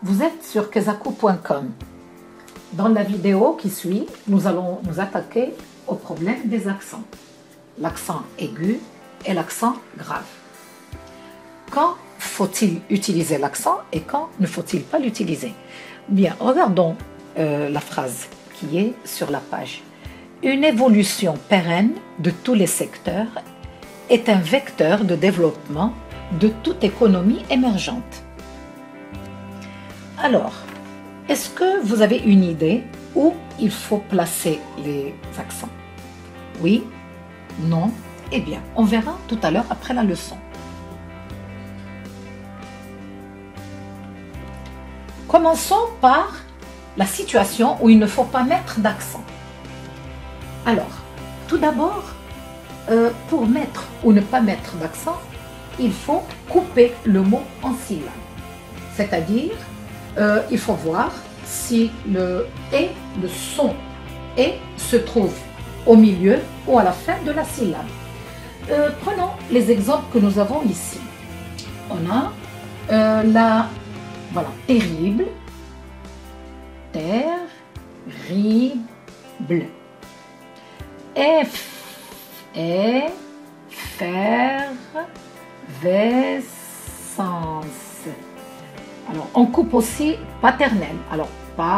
Vous êtes sur kezaku.com. Dans la vidéo qui suit, nous allons nous attaquer au problème des accents. L'accent aigu et l'accent grave. Quand faut-il utiliser l'accent et quand ne faut-il pas l'utiliser? Bien, regardons la phrase qui est sur la page. Une évolution pérenne de tous les secteurs est un vecteur de développement de toute économie émergente. Alors, est-ce que vous avez une idée où il faut placer les accents? Oui? Non? Eh bien, on verra tout à l'heure après la leçon. Commençons par la situation où il ne faut pas mettre d'accent. Alors, tout d'abord, pour mettre ou ne pas mettre d'accent, il faut couper le mot en syllabes. C'est-à-dire, il faut voir si le « et », le son « et » se trouve au milieu ou à la fin de la syllabe. Prenons les exemples que nous avons ici. On a voilà, terrible, terrible, effervescence. Alors, on coupe aussi paternel. Alors,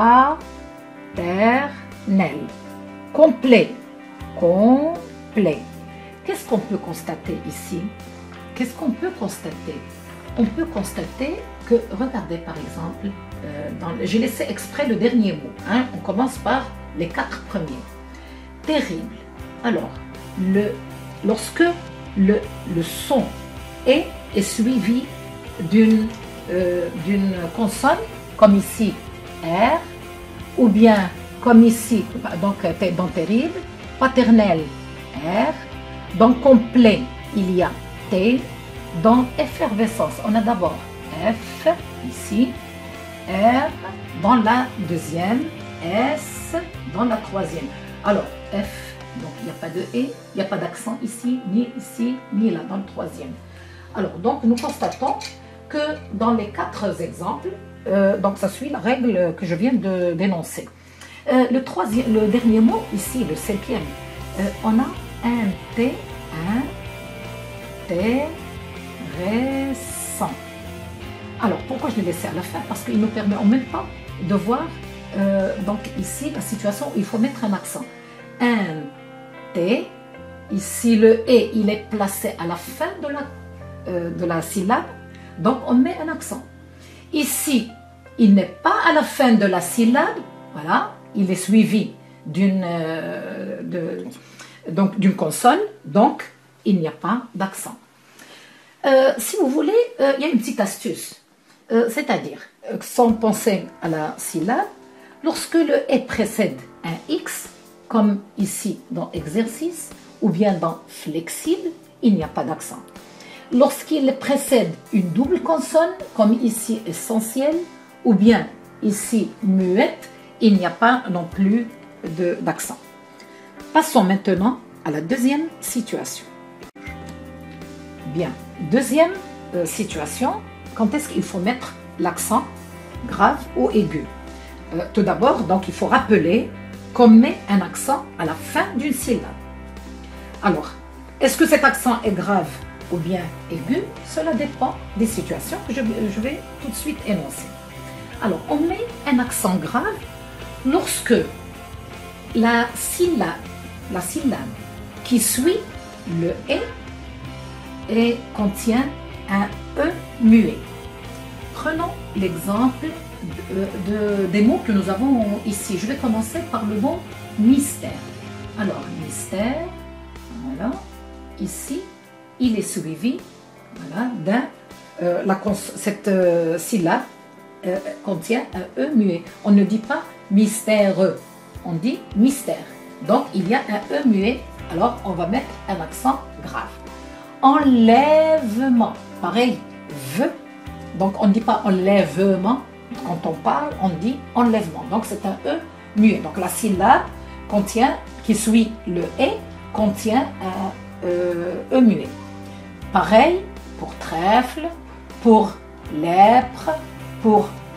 paternel. Complet. Complet. Qu'est-ce qu'on peut constater ici? Qu'est-ce qu'on peut constater? On peut constater que, regardez par exemple, j'ai laissé exprès le dernier mot. Hein, on commence par les 4 premiers. Terrible. Alors, lorsque le son est suivi d'une consonne, comme ici R, ou bien comme ici, donc dans terrible, paternel R, dans complet il y a T, dans effervescence on a d'abord F ici, R dans la deuxième, S dans la troisième. Alors F, donc il n'y a pas de E, il n'y a pas d'accent ici, ni là dans le troisième. Alors donc nous constatons que dans les 4 exemples, donc ça suit la règle que je viens de dénoncer. Le dernier mot ici, le 5e, on a un T, intéressant. Alors pourquoi je l'ai laissé à la fin? Parce qu'il nous permet en même temps de voir donc ici la situation où il faut mettre un accent. Un T, ici le E il est placé à la fin de la syllabe. Donc, on met un accent. Ici, il n'est pas à la fin de la syllabe. Voilà, il est suivi d'une consonne. Donc, il n'y a pas d'accent. Si vous voulez, il y a une petite astuce. C'est-à-dire, sans penser à la syllabe, lorsque le « et » précède un « x », comme ici dans « exercice » ou bien dans « flexible », il n'y a pas d'accent. Lorsqu'il précède une double consonne, comme ici essentiel, ou bien ici muette, il n'y a pas non plus d'accent. Passons maintenant à la deuxième situation. Bien, deuxième situation, quand est-ce qu'il faut mettre l'accent grave ou aigu? Tout d'abord, donc il faut rappeler qu'on met un accent à la fin d'une syllabe. Alors, est-ce que cet accent est grave ou bien aigu? Cela dépend des situations que je vais tout de suite énoncer. Alors, on met un accent grave lorsque la syllabe qui suit le « et » contient un « e » muet. Prenons l'exemple des mots que nous avons ici. Je vais commencer par le mot « mystère ». Alors, mystère, voilà, ici, il est suivi voilà, cette syllabe contient un E muet. On ne dit pas mystère, on dit mystère. Donc il y a un E muet, alors on va mettre un accent grave. Enlèvement, pareil, ve. Donc on ne dit pas enlèvement, quand on parle, on dit enlèvement. Donc c'est un E muet. Donc la syllabe qui suit le E contient un E muet. Pareil pour trèfle, pour lèpre, pour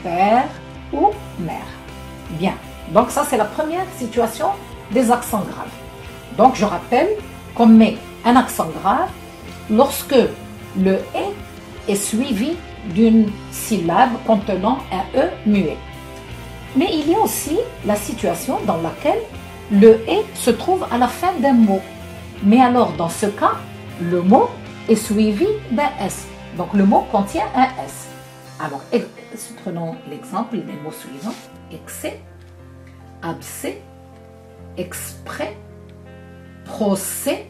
père ou mère. Bien. Donc ça, c'est la première situation des accents graves. Donc je rappelle qu'on met un accent grave lorsque le « et » est suivi d'une syllabe contenant un « e » muet. Mais il y a aussi la situation dans laquelle le « et » se trouve à la fin d'un mot. Mais alors, dans ce cas, le mot est suivi d'un « s ». Donc, le mot contient un « s ». Alors, prenons l'exemple des mots suivants. Excès, abcès, exprès, procès,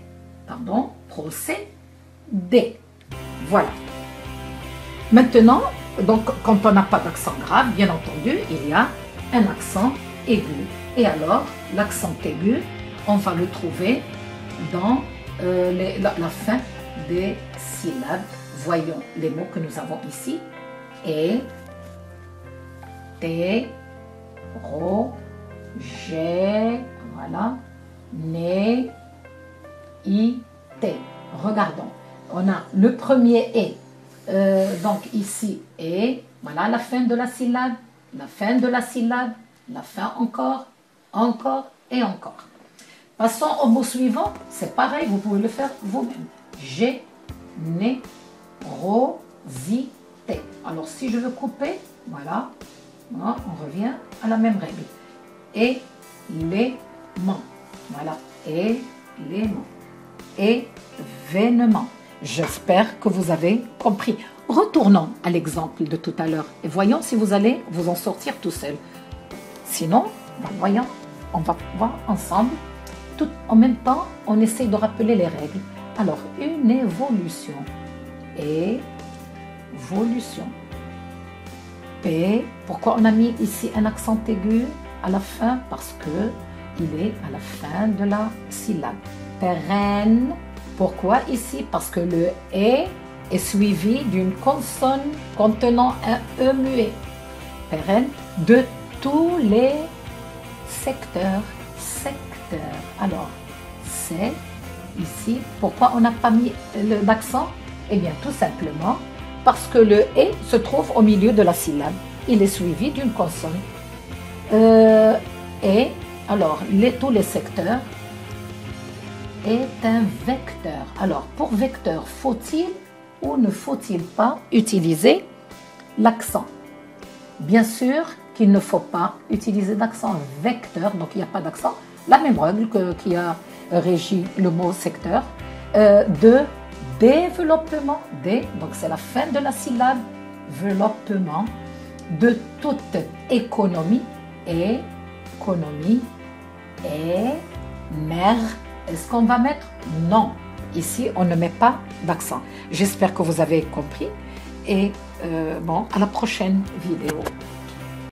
Voilà. Maintenant, donc, quand on n'a pas d'accent grave, bien entendu, il y a un accent aigu. Et alors, l'accent aigu, on va le trouver dans la fin des syllabes. Voyons les mots que nous avons ici. Et, T, ro, j'ai, voilà, né, I, T. Regardons. On a le premier et. Donc ici et. Voilà la fin de la syllabe, la fin de la syllabe, la fin encore, encore et encore. Passons au mot suivant. C'est pareil, vous pouvez le faire vous-même. J'ai, né, ro, zi, T. Alors si je veux couper, voilà, on revient à la même règle. Et les mains. Voilà. Et les mains. Événement. J'espère que vous avez compris. Retournons à l'exemple de tout à l'heure et voyons si vous allez vous en sortir tout seul. Sinon, voyons, on va voir ensemble. Tout en même temps, on essaie de rappeler les règles. Alors, une évolution. Évolution. P. Pourquoi on a mis ici un accent aigu à la fin? Parce que il est à la fin de la syllabe. Pérenne. Pourquoi ici? Parce que le « et » est suivi d'une consonne contenant un « e » muet. Pérenne de tous les secteurs. Alors, c'est ici. Pourquoi on n'a pas mis l'accent? Eh bien, tout simplement parce que le « et » se trouve au milieu de la syllabe. Il est suivi d'une consonne. Et, alors, tous les secteurs est un vecteur. Alors, pour vecteur, faut-il ou ne faut-il pas utiliser l'accent? Bien sûr qu'il ne faut pas utiliser d'accent vecteur, donc il n'y a pas d'accent. La même règle qui a régi le mot secteur, de développement, donc c'est la fin de la syllabe, développement, de toute économie, mère. Est-ce qu'on va mettre? Non. Ici, on ne met pas d'accent. J'espère que vous avez compris. Et bon, à la prochaine vidéo.